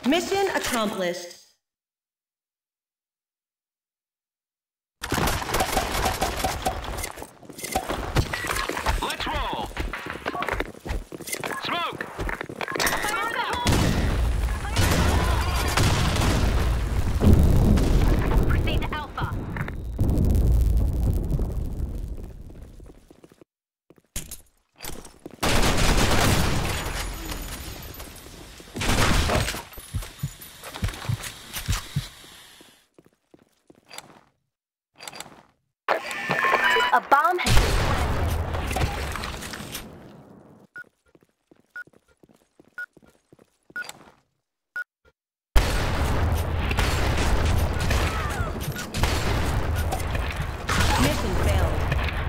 Mission accomplished. Let's roll. Smoke. Proceed to Alpha. A bomb has been planted. Mission failed.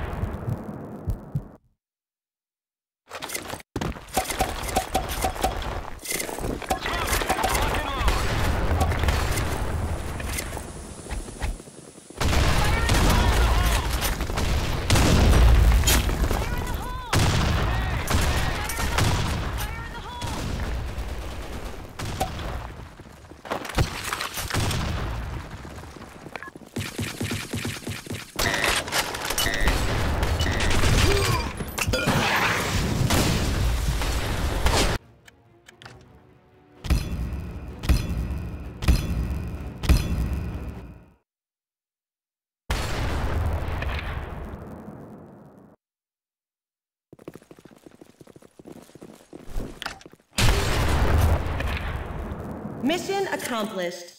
Mission accomplished.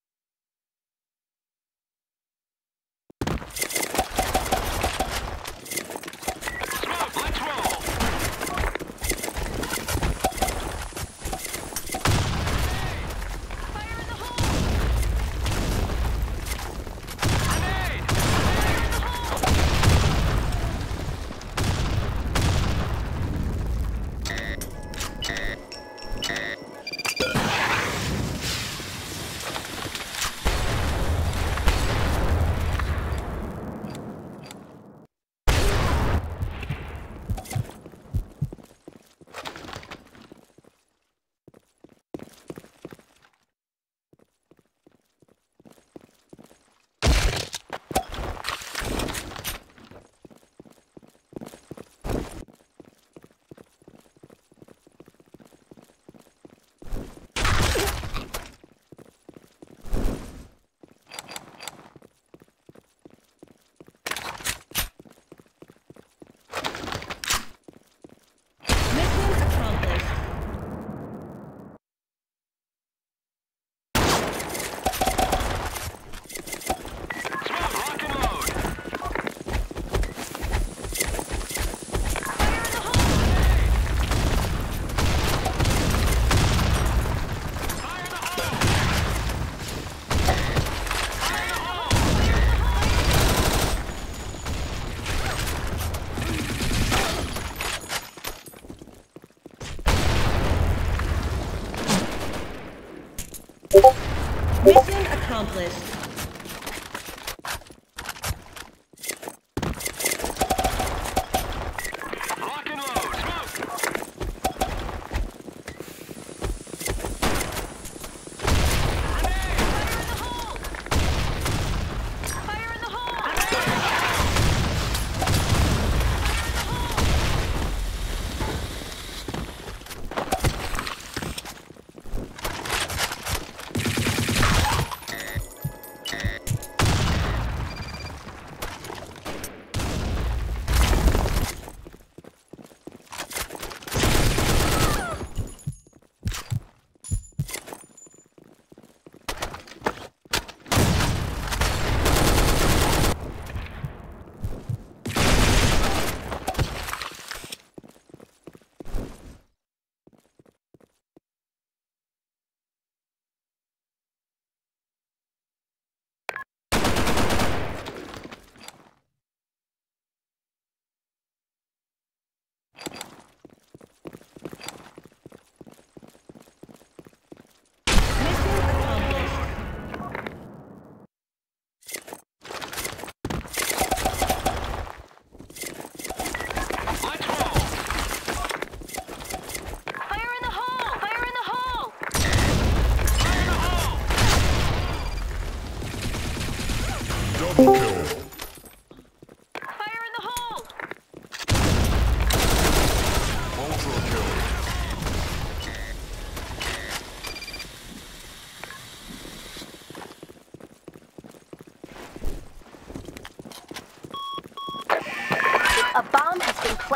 Smoke. Let's roll. Fire in the hole! Grenade. Mission accomplished. Smoke. Lock and load. Fire in the hole! Fire in the hole. Fire in the hole. Mission accomplished. Lock and load. Smoke. Fire in the hole!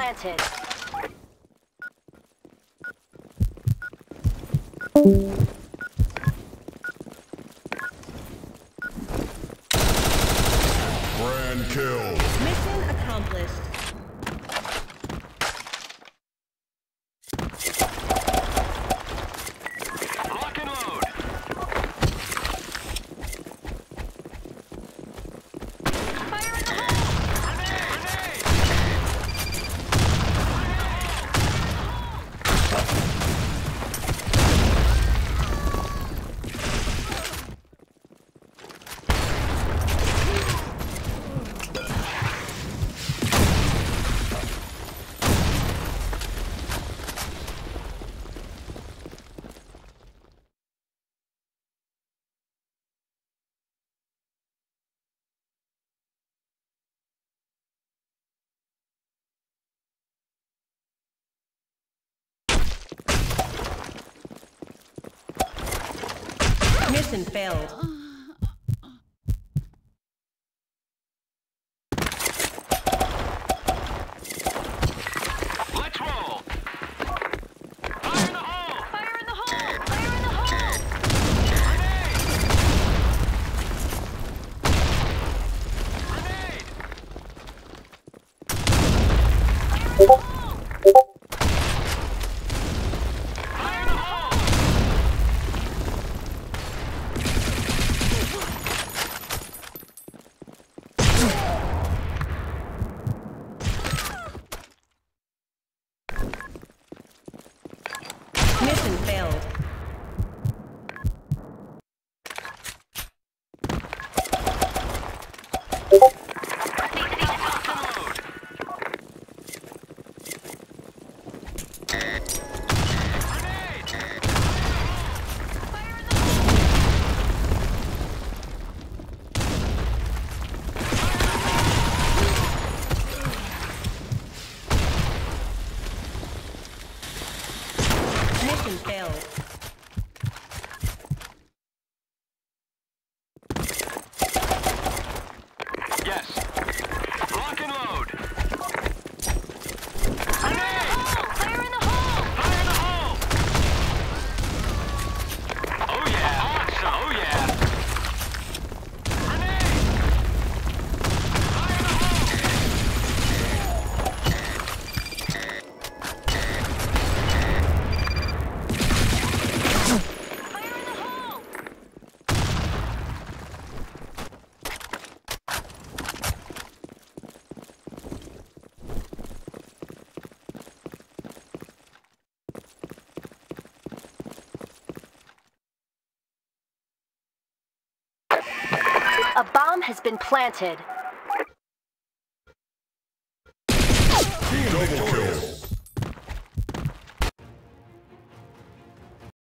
planted. Grand kill. Mission accomplished. Lock and load. Fire in the hole! Grenade! Mission failed. Let's roll. Fire in the hole. Fire in the hole! Fire in the hole! Grenade! Fire in the hole. Mission failed. Lock and load. Grenade! Fire in the hole! Mission failed. Yes. Lock and load. Fire in the hole! Fire in the hole. Oh yeah. Awesome. Oh yeah. Grenade. Fire in the hole. Fire in the hole! A bomb has been planted. Double kill.